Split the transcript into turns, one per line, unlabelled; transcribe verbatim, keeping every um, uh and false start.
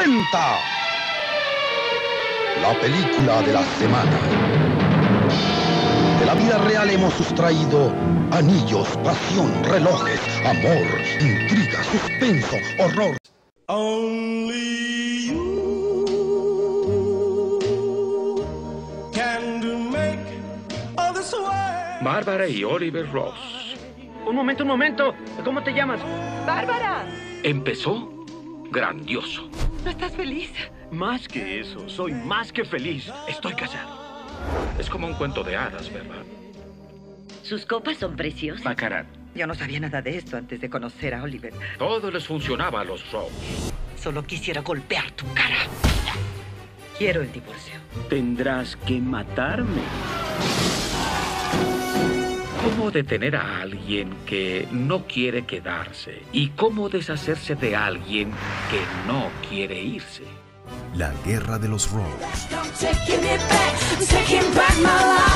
presenta la película de la semana. De la vida real hemos sustraído anillos, pasión, relojes, amor, intriga, suspenso, horror.
Only you can make all this way.
Bárbara y Oliver Ross.
Un momento, un momento. ¿Cómo te llamas?
¡Bárbara!
Empezó grandioso.
¿No estás feliz?
Más que eso, soy más que feliz.
Estoy casado. Es como un cuento de hadas, ¿verdad?
Sus copas son preciosas.
Baccarat.
Yo no sabía nada de esto antes de conocer a Oliver.
Todo les funcionaba a los Ross.
Solo quisiera golpear tu cara. Quiero el divorcio.
Tendrás que matarme.
¿Cómo detener a alguien que no quiere quedarse? ¿Y cómo deshacerse de alguien que no quiere irse?
La guerra de los Ross.
I'm taking it back, I'm taking back my life.